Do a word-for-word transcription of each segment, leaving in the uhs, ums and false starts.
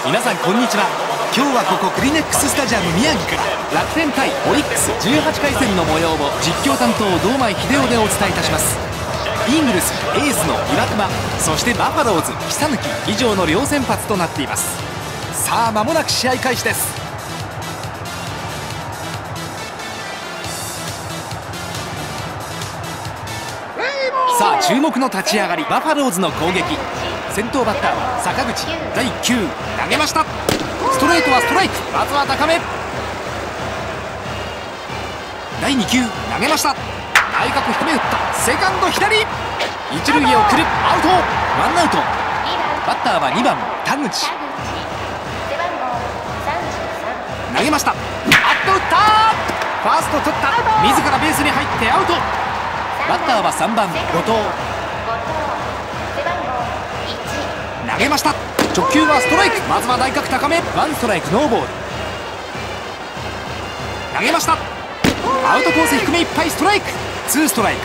皆さんこんにちは。今日はここクリネックススタジアム宮城から楽天対オリックスじゅうはちかい戦の模様を実況担当堂前秀夫でお伝えいたします。イーグルスエースの岩隈、そしてバファローズ久貫以上の両先発となっています。さあ間もなく試合開始です。さあ注目の立ち上がり、バファローズの攻撃。先頭バッターは坂口、だいきゅう投げました。ストレートはストライク、まずは高め。だいに球投げました。内角低め打った、セカンド左、一塁へ送る、アウト、ワンアウト。バッターはにばん田口、投げました。あっと打った、ファースト取った、自らベースに入ってアウト。バッターはさんばん後藤、投げました。直球はストライク、まずは内角高め、ワンストライクノーボール。投げました。アウトコース低めいっぱい、ストライク、ツーストライク。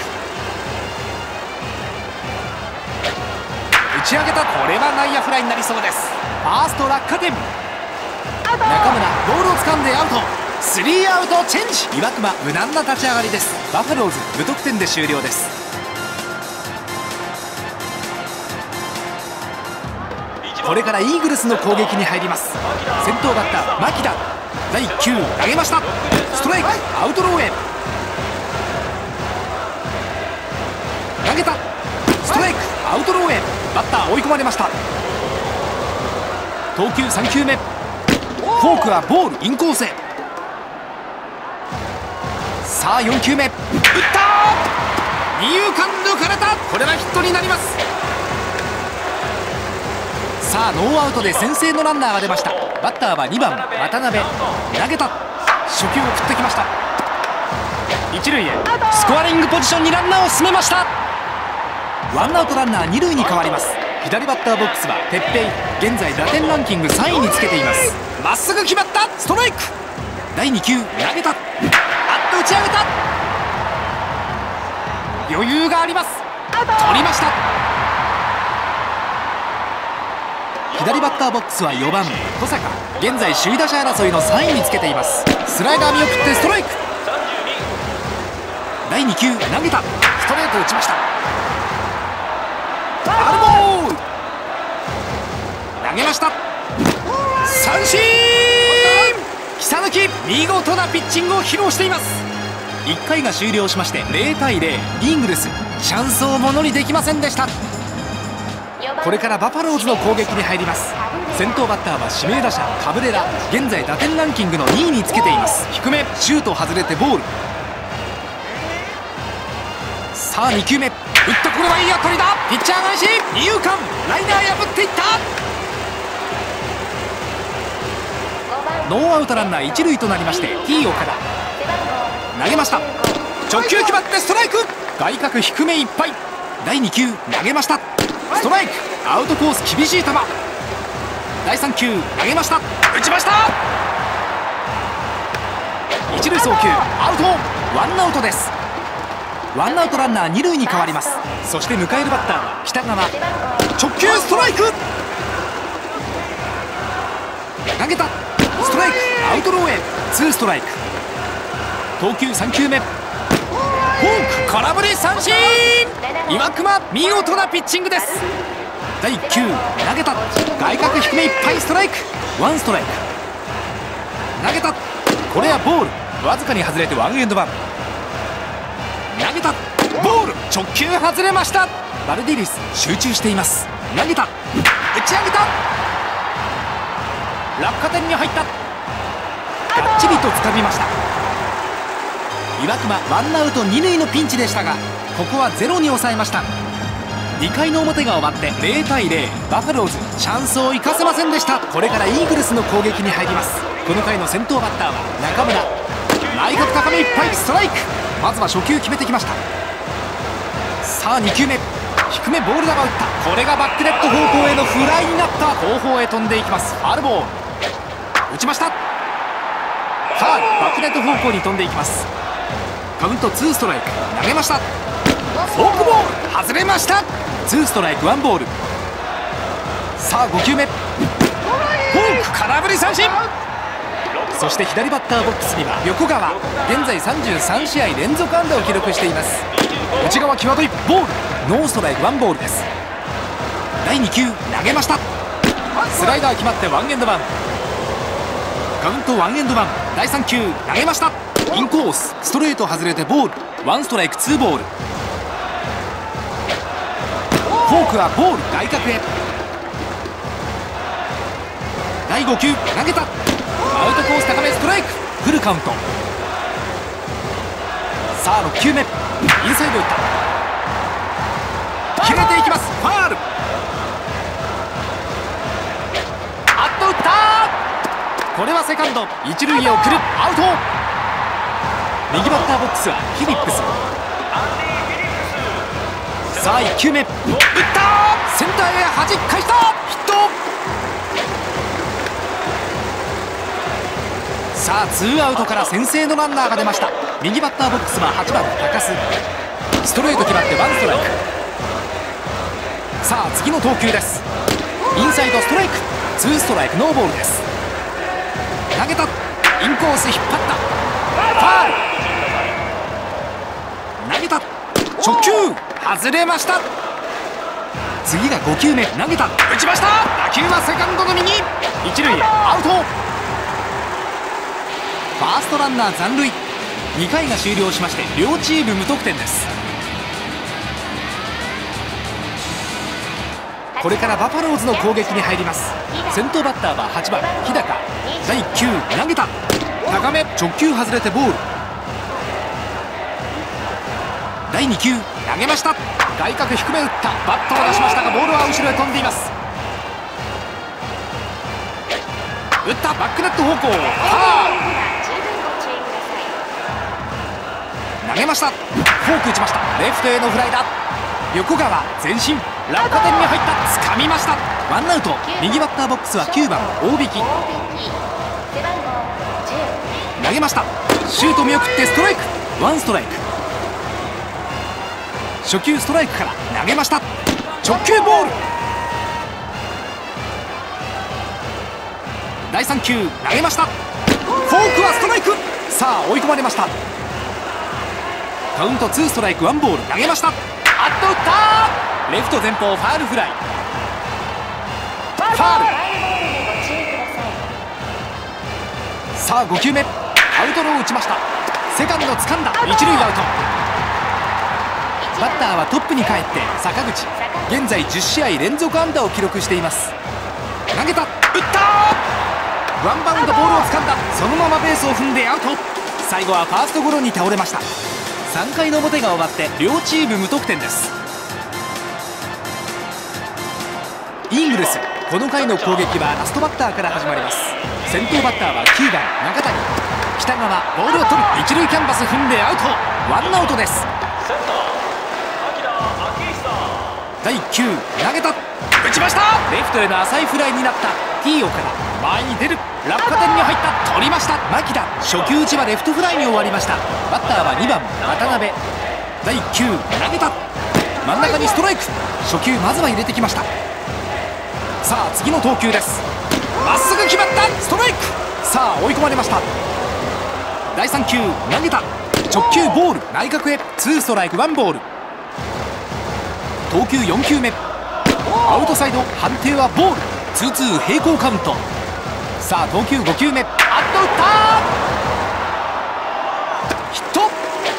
打ち上げた、これは内野フライになりそうです。ファースト落下点、中村ボールを掴んでアウト、スリーアウトチェンジ。岩隈無難な立ち上がりです。バファローズ無得点で終了です。これからイーグルスの攻撃に入ります。先頭バッター牧田、だいきゅう投げました。ストライク、アウトローへ投げた、ストライク、アウトローへ。バッター追い込まれました。投球さん球目、フォークはボールインコースへ。さあよん球目、打った、二遊間抜かれた、これはヒットになります。さあノーアウトで先制のランナーが出ました。バッターはにばん渡辺、投げた、初球を振ってきました。一塁へ、スコアリングポジションにランナーを進めました。ワンアウトランナー二塁に変わります。左バッターボックスは鉄平、現在打点ランキングさんいにつけています。まっすぐ決まった、ストライク、だいに球投げた、あっと打ち上げた、余裕があります、取りました。左バッターボックスはよばん小坂、現在首位打者争いのさんいにつけています。スライダー見送ってストライク、だいに球投げた、ストレート打ちました。ファウルボール、投げました、三振。久貫見事なピッチングを披露しています。いっかいが終了しましてゼロたいゼロ、イーグルスチャンスをものにできませんでした。これからバファローズの攻撃に入ります。先頭バッターは指名打者カブレラ、現在打点ランキングのにいにつけています。低めシュート外れてボール。さあに球目、打った、これはいい当たりだ、ピッチャー返し、二遊間ライナー破っていった。ノーアウトランナー一塁となりまして T 岡田、投げました。直球決まってストライク、外角低めいっぱい、だいに球投げました。ストライク、アウトコース厳しい球、だいさん球投げました、打ちました。一塁送球アウト、ワンアウトです。ワンアウトランナー二塁に変わります。そして迎えるバッターは北川、直球ストライク、投げた、ストライク、アウトローへ、ツーストライク。投球さん球目、フォーク空振り三振。岩隈見事なピッチングです。だいいっ球投げた、外角低めいっぱい、ストライク、ワンストライク。投げた、これはボール、わずかに外れてワンエンドワン。投げた、ボール、直球外れました。バルディリス集中しています。投げた、打ち上げた、落下点に入った、がっちりと掴みました。岩隈ワンアウト二塁のピンチでしたが、ここはゼロに抑えました。にかいの表が終わってゼロたいゼロ、バファローズチャンスを生かせませんでした。これからイーグルスの攻撃に入ります。この回の先頭バッターは中村、内角高めいっぱい、ストライク、まずは初球決めてきました。さあに球目、低めボール球打った、これがバックネット方向へのフライになった。後方へ飛んでいきます。ファウルボール、打ちました。ファウル、バックネット方向に飛んでいきます。カウントツーストライク、投げました。フォークボール外れました。ツーストライクワンボール。さあご球目、 フォーク空振り三振。そして左バッターボックスには横川、現在さんじゅうさんしあい連続安打を記録しています。内側際どいボール、ノーストライクワンボールです。だいに球投げました。スライダー決まってワンエンドワン、カウントワンエンドワン。だいさん球投げました。インコースストレート外れてボール、ワンストライクツーボール。フォークはボール外角へ。だいご球投げた。アウトコース高めストライク、フルカウント。さあろっ球目、インサイド打った。切れていきます。ファール。あっと打った。これはセカンド一塁へ送る。アウト。右バッターボックスはフィリップス。さあいっ球目打った。センターへ弾き返した。ヒット。さあツーアウトから先制のランナーが出ました。右バッターボックスははちばん高須。ストレート決まってワンストライク。さあ次の投球です。インサイドストライク、ツーストライクノーボールです。投げた。インコース引っ張った。ファール。投げた。初球外れました。次がご球目投げた。打ちました。打球はセカンドの右、一塁へアウト。ファーストランナー残塁。にかいが終了しまして両チーム無得点です。これからバファローズの攻撃に入ります。先頭バッターははちばん日高。だいいっ球投げた。高め直球外れてボール。だいに球投げました。外角低め打った。バットを出しましたがボールは後ろへ飛んでいます。打ったバックネット方向。投げました。フォーク打ちました。レフトへのフライだ。横川前進、落下点に入った。掴みました。ワンアウト。右バッターボックスはきゅうばん大引き。投げました。シュート見送ってストライク、ワンストライク。初球ストライクから投げました。直球ボール。だいさん球投げました。フォークはストライク。さあ追い込まれました。カウントツーストライクワンボール。投げました。あっと打った。レフト前方ファールフライ。ファール。さあご球目アウトロー打ちました。セカンド掴んだ。一塁アウト。バッターはトップに帰って坂口。現在じゅっしあい連続安打を記録しています。投げた。打った。ワンバウンドボールを掴んだ。そのままベースを踏んでアウト。最後はファーストゴロに倒れました。さんかいの表が終わって両チーム無得点です。イーグルス、この回の攻撃はラストバッターから始まります。先頭バッターはきゅうばん中谷。北川ボールを取る。一塁キャンバス踏んでアウト。ワンアウトです。だいいっ球投げた。打ちました。レフトへの浅いフライになった。 T 岡田前に出る。落下点に入った。取りました。牧田初球打ちはレフトフライに終わりました。バッターはにばん渡辺。だいいっ球投げた。真ん中にストライク。初球まずは入れてきました。さあ次の投球です。まっすぐ決まった。ストライク。さあ追い込まれました。だいさん球投げた。直球ボール内角へ。ツーストライクワンボール。投球よん球目アウトサイド。判定はボール。ツーツー平行カウント。さあ投球ご球目あっと打った。ヒット。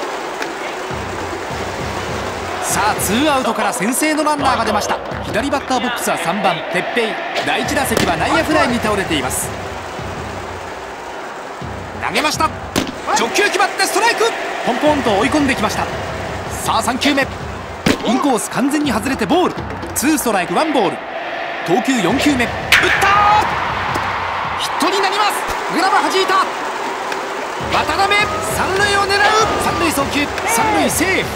さあツーアウトから先制のランナーが出ました。左バッターボックスはさんばん鉄平。だいいち打席は内野フライに倒れています。投げました。直球決まってストライク。ポンポンと追い込んできました。さあさん球目インコース完全に外れてボール。ツーストライクワンボール。投球よん球目打った。ヒットになります。グラブ弾いた。渡辺三塁を狙う。三塁送球三塁セーフ。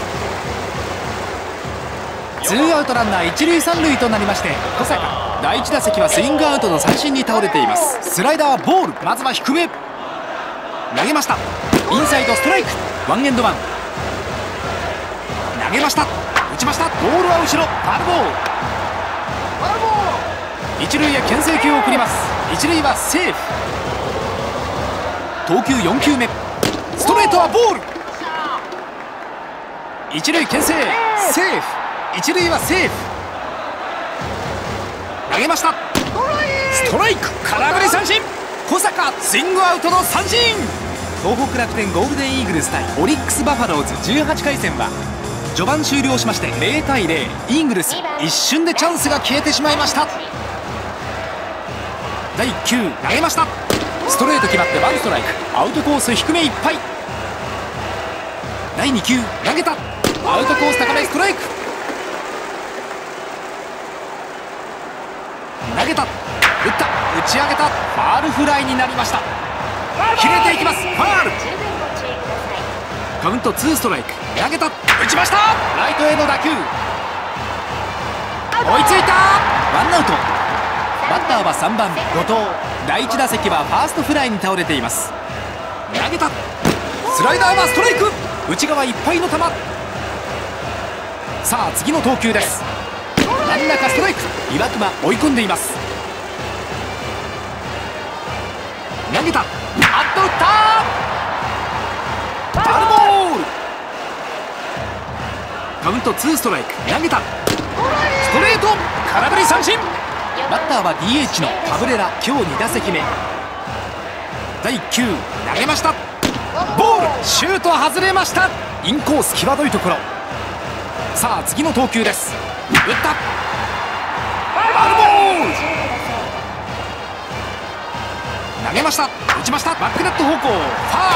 ツーアウトランナー一塁三塁となりまして小坂だいいち打席はスイングアウトの三振に倒れています。スライダーボール。まずは低め投げました。インサイドストライクワンエンドワン。投げました。打ちました。ボールは後ろファウルボール。イ一塁へ牽制球を送ります。一塁はセーフ。投球よん球目、ストレートはボール。一塁牽制、セーフ。一塁はセーフ。投げました。ストライク、空振り三振。小坂スイングアウトの三振。東北楽天ゴールデンイーグルス対オリックスバファローズじゅうはちかい戦は序盤終了しましてゼロたいゼロ。イーグルス一瞬でチャンスが消えてしまいました。だいいっ球投げました。ストレート決まってワンストライク。アウトコース低めいっぱい。だいに球投げた。アウトコース高めストライク。投げた、打った、打ち上げた。ファールフライになりました。切れていきます。ファール。カウントツーストライク。投げた、打ちました。ライトへの打球、追いついた。ワンアウト。バッターはさんばん後藤。だいいち打席はファーストフライに倒れています。投げた、スライダーはストライク。内側いっぱいの球。さあ次の投球です。真ん中ストライク。岩隈追い込んでいます。投げた、あっと打った。ファウルボール。カウントツーストライク。投げた、ストレート、空振り三振。バッターは ディーエイチ のカブレラ。今日に打席目。だいいっ球投げました。ボール、シュート外れました。インコース際どいところ。さあ次の投球です。打った、ファウルボール。投げました、打ちました。バックネット方向、ファール。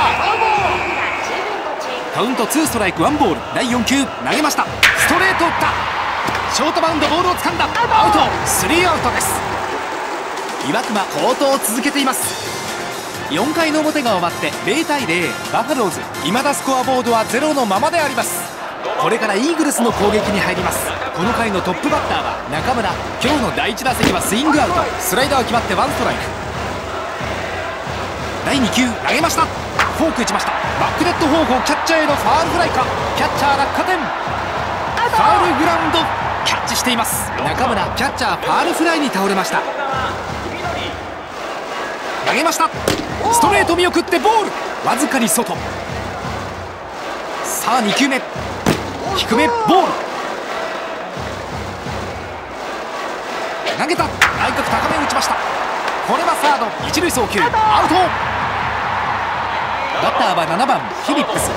カウントツーストライクワンボール。だいよん球投げました。ストレート打った。ショートバウンド、ボールを掴んだ。アウト、スリーアウトです。岩隈好投を続けています。よんかいの表が終わってゼロたいゼロ。バファローズ未だスコアボードはゼロのままであります。これからイーグルスの攻撃に入ります。この回のトップバッターは中村。今日のだいいち打席はスイングアウト。スライダー決まってワンストライク。だいに球投げました。フォーク打ちました。バックネット方向、キャッチャーへのファウルフライか。キャッチャー落下点。ファウルグラウンド、キャッチしています。中村キャッチャーファウルフライに倒れました。投げました。ストレート見送ってボール、わずかに外。さあに球目、低めボール。投げた、内角高め打ちました。これはサード一塁送球、アウト。バッターはななばんフィリップス。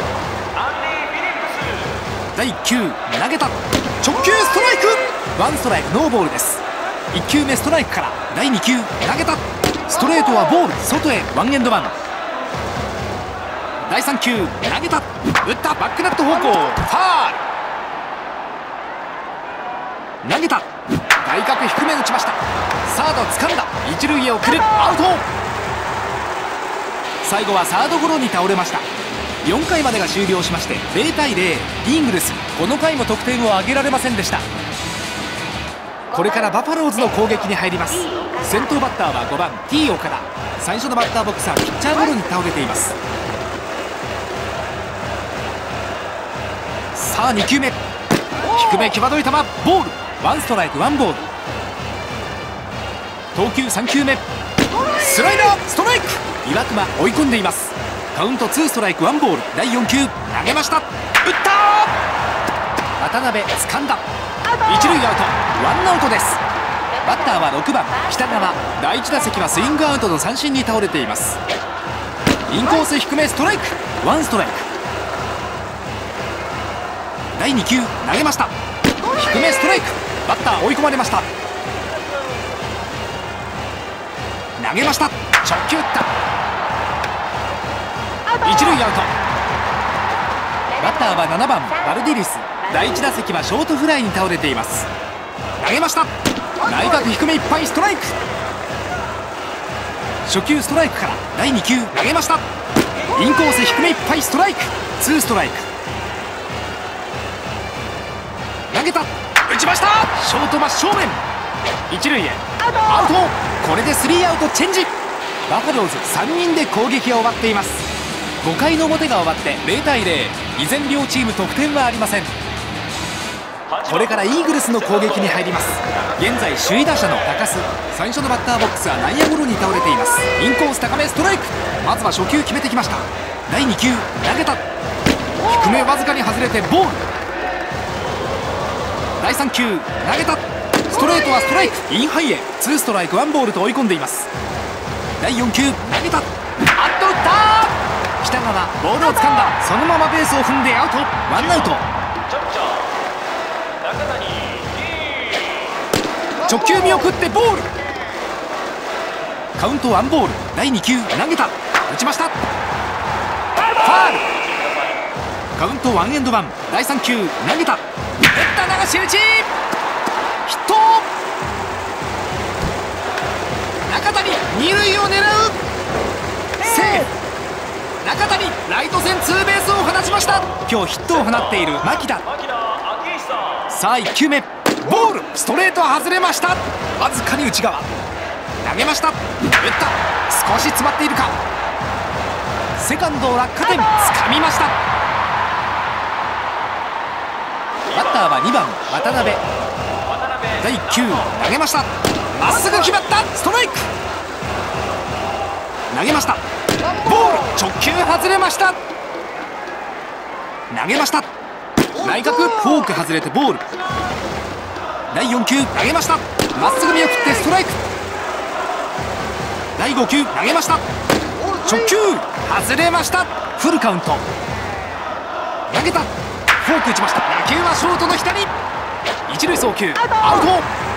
だいいっ球投げた、直球ストライク。ワンストライクノーボールです。いっ球目ストライクからだいに球投げた。ストレートはボール、外へワンエンドワン。だいさん球投げた、打った、バックネット方向、ファール。投げた、外角低め打ちました。サード掴んだ、一塁へ送る、アウト。最後はサードゴロに倒れました。よんかいまでが終了しましてゼロたいゼロ。イーグルスこの回も得点を挙げられませんでした。これからバファローズの攻撃に入ります。先頭バッターはごばん T 岡田。最初のバッターボックスはピッチャーゴロに倒れています。さあに球目、低め際どい球、ボール。ワンストライクワンボール。投球さん球目、スライダーストライク。岩隈追い込んでいます。カウントツーストライクワンボール。だいよん球投げました。打った。渡辺掴んだ、一塁アウト、ワンアウトです。バッターはろくばん北川。だいいち打席はスイングアウトの三振に倒れています。インコース低めストライク、ワンストライク。だいに球投げました。低めストライク。バッター追い込まれました。投げました、直球打った。一塁アウト。バッターはななばんバルディリス。だいいち打席はショートフライに倒れています。投げました、内角低めいっぱいストライク。初球ストライクからだいに球投げました。インコース低めいっぱいストライク、ツーストライク。投げた、打ちました。ショート真正面、一塁へアウト。これでスリーアウトチェンジ。バファローズさんにんで攻撃が終わっています。ごかいの表が終わってゼロたいゼロ。依然両チーム得点はありません。 これからイーグルスの攻撃に入ります。現在首位打者の高須、最初のバッターボックスは内野ゴロに倒れています。インコース高めストライク。まずは初球決めてきました。だいに球投げた。低めわずかに外れてボール。だいさん球投げた。ストレートはストライク。インハイへツーストライクワンボールと追い込んでいます。だいよん球投げた。あっと打った。北川ボールを掴んだ。そのままベースを踏んでアウト。ワンアウト。直球見送ってボール。カウントワンボール。だいに球投げた。打ちました。ファール。カウントワンエンドワン。だいさん球投げた。打った流し打ち。ヒット。中谷二塁を狙う。セーフ。中谷ライト線ツーベースを放ちました。今日ヒットを放っている牧田。さあいっ球目ボール。ストレート外れました。わずかに内側。投げました。打った。少し詰まっているか。セカンド落下点掴みました。バッターはにばん渡辺。だいいっ球投げました。まっすぐ決まった。ストライク。投げました。ボール。直球外れました。投げました。内角フォーク外れてボール。だいよん球投げました。まっすぐ見送ってストライク。だいご球投げました。直球外れました。フルカウント。投げた。フォーク打ちました。打球はショートの左。一塁送球アウト。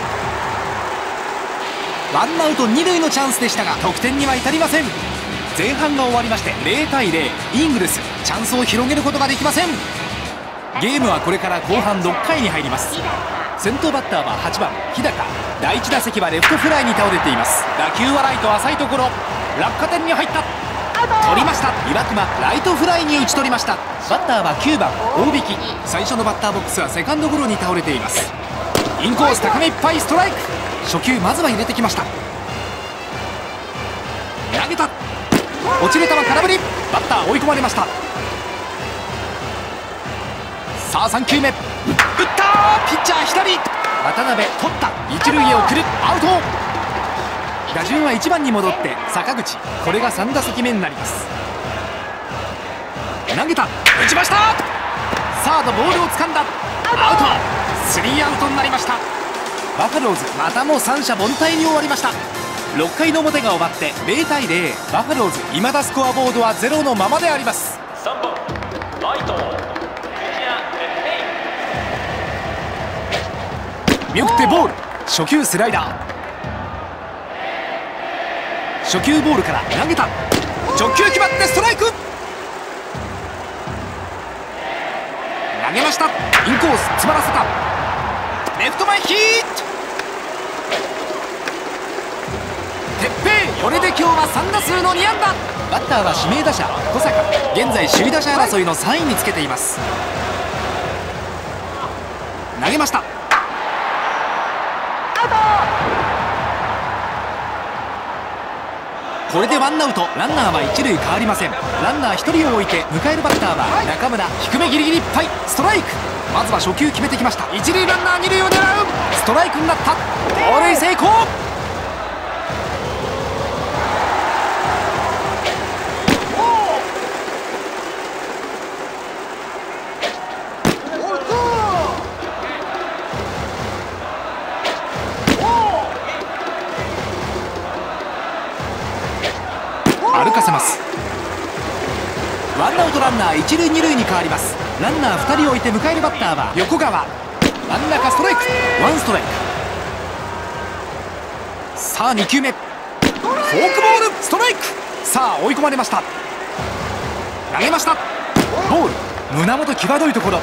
ワンアウト二塁のチャンスでしたが得点には至りません。前半が終わりましてゼロたいゼロ。イーグルスチャンスを広げることができません。ゲームはこれから後半ろっかいに入ります。先頭バッターははちばん日高。だいいち打席はレフトフライに倒れています。打球はライト浅いところ。落下点に入った。取りました。岩隈ライトフライに打ち取りました。バッターはきゅうばん大引。最初のバッターボックスはセカンドゴロに倒れています。インコース高めいっぱいストライク。初球まずは入れてきました。投げた。落ちる球空振り。バッター追い込まれました。さあさん球目打った。ピッチャー左。渡辺取った。一塁へ送る。アウト。打順はいちばんに戻って坂口。これがさん打席目になります。投げた。打ちました。サードボールを掴んだ。アウト。スリーアウトになりました。バファローズまたも三者凡退に終わりました。ろっかいの表が終わってゼロたいゼロ。バファローズ未だスコアボードはゼロのままであります。さんばんライト見送ってボール。初球スライダー。初球ボールから投げた。直球決まってストライク。投げました。インコース詰まらせた。レフト前ヒット。鉄平これで今日はさん打数のに安打。バッターは指名打者小坂。現在首位打者争いのさんいにつけています。投げました。これでワンアウト。ランナーは一塁変わりません。ランナーひとりを置いて迎えるバッターは中村。低めギリギリいっぱいストライク。まずは初球決めてきました。一塁ランナー二塁を狙う。ストライクになった。盗塁成功。歩かせます。ワンアウトランナー一塁二塁に変わります。ランナーふたり置いて迎えるバッターは横川。真ん中ストライク。ワンストライク。さあに球目フォークボールストライク。さあ追い込まれました。投げました。ボール。胸元際どいところ。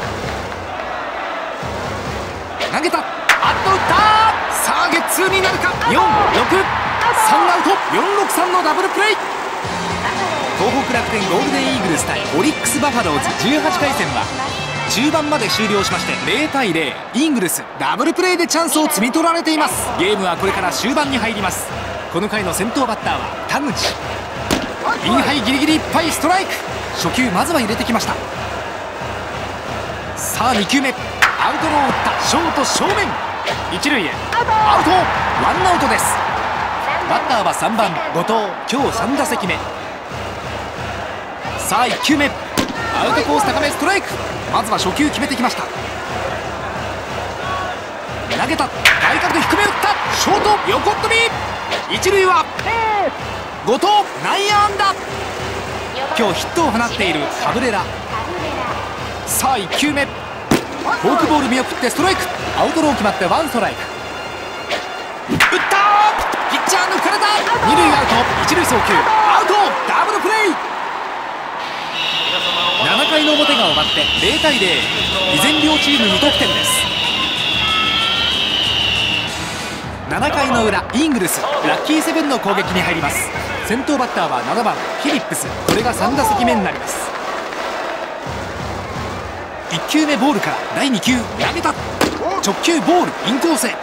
投げた。あっと打った。さあゲッツーになるか。よんろくさんアウト。よんろくさんのダブルプレー。東北楽天ゴールデンイーグルス対オリックスバファローズじゅうはちかい戦は中盤まで終了しましてゼロたいゼロ。イーグルスダブルプレーでチャンスを摘み取られています。ゲームはこれから終盤に入ります。この回の先頭バッターは田口。インハイギリギリいっぱいストライク。初球まずは入れてきました。さあに球目アウトローを打ったショート正面、一塁へアウト、ワンアウトです。バッターはさんばん後藤、今日さん打席目。さあいっきゅうめ、アウトコース高めストライク。まずは初球決めてきました。投げた、外角低め打った、ショート横っ飛び、一塁は後藤、内野安打。今日ヒットを放っているカブレラ。さあいっきゅうめ、フォークボール見送ってストライク、アウトロー決まってワンストライク。打った、ピッチャー抜かれた、二塁アウト、一塁送球アウト、ダブルプレー。ななかいの表が終わってゼロたいゼロ、依然両チーム無得点です。ななかいの裏、イングルスラッキーセブンの攻撃に入ります。先頭バッターはななばんフィリップス、これがさん打席目になります。いっきゅうめボールからだいに球投げた、直球ボールインコースへ。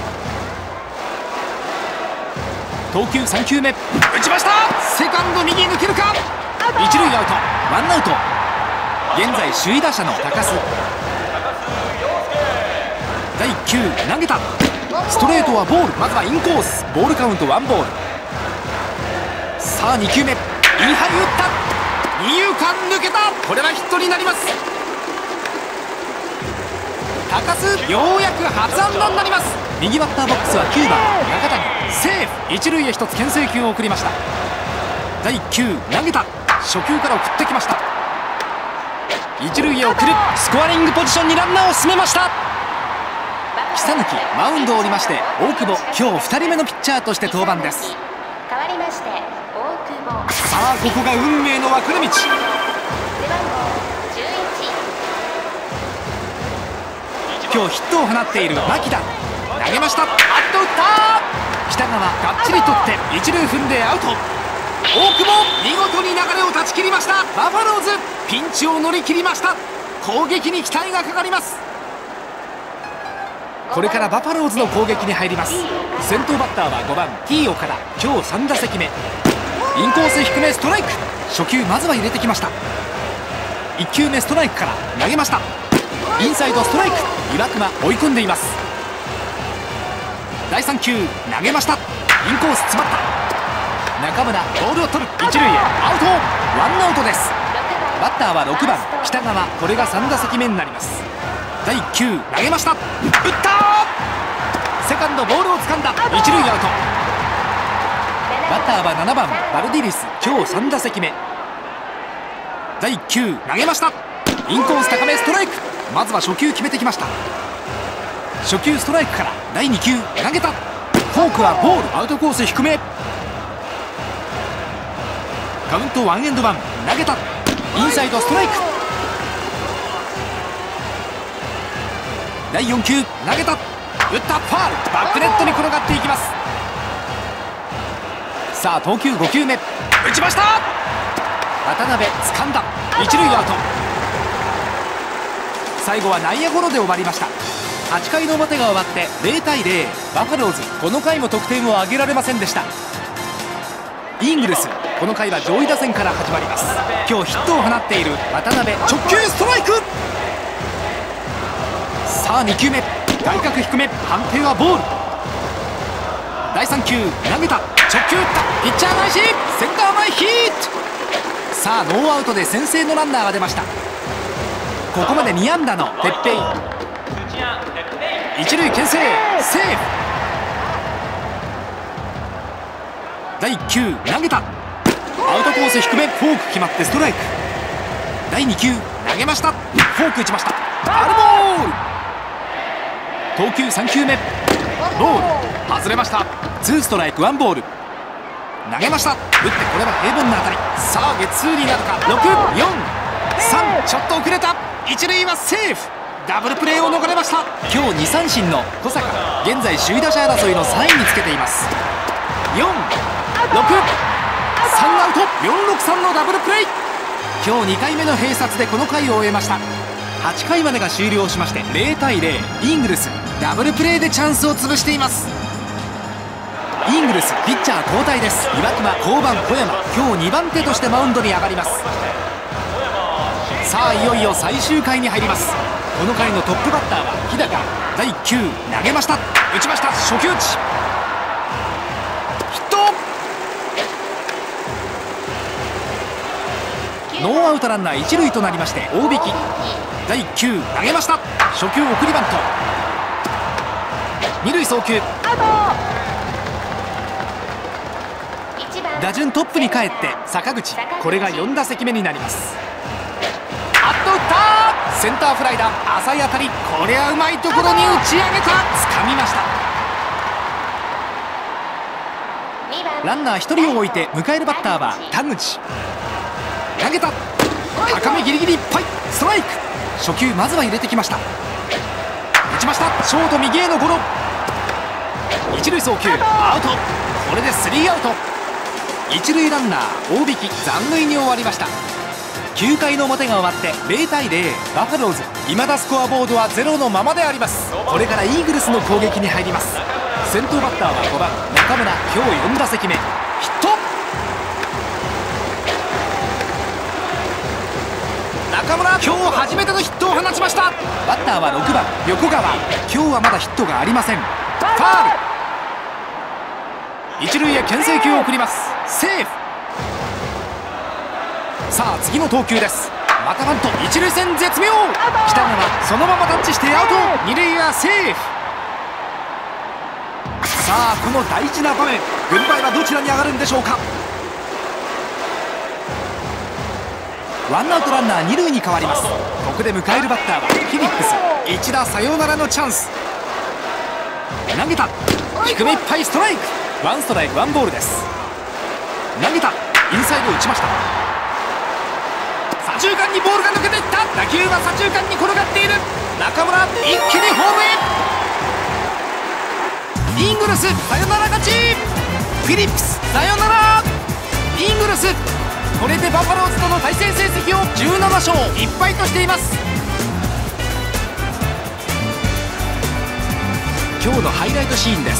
投球さん球目打ちました、セカンド右抜けるか、一塁アウト、ワンアウト。現在首位打者の高須、だいいっ球投げた、ストレートはボール、まずはインコース、ボールカウントワンボール。さあに球目インハイ打った、二遊間抜けた、これはヒットになります。高須ようやく初安打になります。右バッターボックスはきゅうばん中谷、セーフ、一塁へひとつ牽制球を送りました。だいいっ球投げた、初球から送ってきました。一塁へ送る、スコアリングポジションにランナーを進めました。久貫マウンドを降りまして、大久保今日ふたりめのピッチャーとして登板です。 変わりまして大久保。 さあここが運命の分かれ道。 背番号じゅういち。 今日ヒットを放っている牧田、投げました、あっと打った、北川がっちり取って一塁踏んでアウト。大久保見事に流れを断ち切りました。バファローズピンチを乗り切りました。攻撃に期待がかかります。これからバファローズの攻撃に入ります。先頭バッターはごばんティーオから、今日さん打席目。インコース低めストライク、初球まずは入れてきました。いっ球目ストライクから投げました、インサイドストライク、岩隈追い込んでいます。だいさん球投げました、インコース詰まった、中村ボールを取る、一塁へアウト、ワンアウトです。バッターはろくばん北川、これがさん打席目になります。だいいっ球投げました、打った、セカンドボールを掴んだ、一塁アウト。バッターはななばんバルディリス、今日さん打席目。だいいっ球投げました、インコース高めストライク、まずは初球決めてきました。初球ストライクからだいに球投げた、フォークはボール、アウトコース低め。カウントワンエンドワン、投げた、インサイドストライク。だいよん球投げた、打ったファール、バックネットに転がっていきます。さあ投球ご球目打ちました、渡辺掴んだ、一塁アウト。最後は内野ゴロで終わりました。はちかいの表が終わってゼロたいゼロ、バファローズこの回も得点を挙げられませんでした。イングルスこの回は上位打線から始まります。今日ヒットを放っている渡辺、直球ストライク。さあに球目外角低め、判定はボール。だいさん球投げた、直球打った、ピッチャー返し、センター前ヒット。さあノーアウトで先制のランナーが出ました。ここまでに安打の鉄平、一塁牽制セーフ。だいいっ球投げた、アウトコース低め、フォーク決まってストライク。だいに球投げました、フォーク打ちました、ファウルボール。投球さん球目ボール外れました、ツーストライクワンボール。投げました、打ってこれは平凡な当たり。さあゲッツーになるか、ろく、よん、さん、ちょっと遅れた、一塁はセーフ。ダブルプレーを逃れました。今日に三振の小坂、現在首位打者争いのさんいにつけています。よん、ろく、さんアウト、よんろくさんのダブルプレー。今日にかいめの併殺でこの回を終えました。はちかいまでが終了しましてゼロたいゼロ、イングルスダブルプレーでチャンスを潰しています。イングルスピッチャー交代です。岩隈、降板小山、今日にばん手としてマウンドに上がります。さあいよいよ最終回に入ります。 この回のトップバッターは日高。だいいっ球投げました。打ちました。初球打ちヒット。ノーアウトランナー一塁となりまして大引き。だいいっ球投げました。初球送りバント。二塁送球。打順トップに帰って坂口。これがよん打席目になります。あっと打った。センターフライだ。浅い当たり。これはうまいところに打ち上げた。掴みました。ランナーひとりを置いて迎えるバッターは田口。投げた。高めギリギリいっぱい。ストライク。初球まずは入れてきました。打ちました。ショート右へのゴロ。一塁送球アウト。これでスリーアウト。一塁ランナー大引き残塁に終わりました。きゅうかいの表が終わってゼロたいゼロ。バファローズ未だスコアボードはゼロのままであります。これからイーグルスの攻撃に入ります。先頭バッターはごばん中村。今日よん打席目ヒット。中村今日初めてのヒットを放ちました。バッターはろくばん横川。今日はまだヒットがありません。ファウル。一塁へ牽制球を送ります。セーフ。さあ次の投球です。またバント。一塁線絶妙。北川そのままタッチしてアウト。二塁はセーフ。さあこの大事な場面、軍配はどちらに上がるんでしょうか。ワンアウトランナー二塁に変わります。ここで迎えるバッターはフィリップス。一打サヨナラのチャンス。投げた。低めいっぱいストライク。ワンストライクワンボールです。投げた。インサイド打ちました。左中間にボールが抜けていった。打球は左中間に転がっている。中村一気にホームへ。イーグルスサヨナラ勝ち。フィリップスサヨナラ。イーグルスこれでバファローズとの対戦成績をじゅうなな勝いっぱいとしています。今日のハイライトシーンです。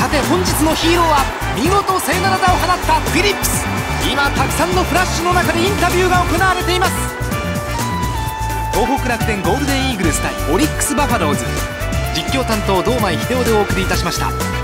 さて本日のヒーローは見事サヨナラ打を放ったフィリップス。今たくさんのフラッシュの中でインタビューが行われています。東北楽天ゴールデンイーグルス対オリックスバファローズ、実況担当堂前秀夫でお送りいたしました。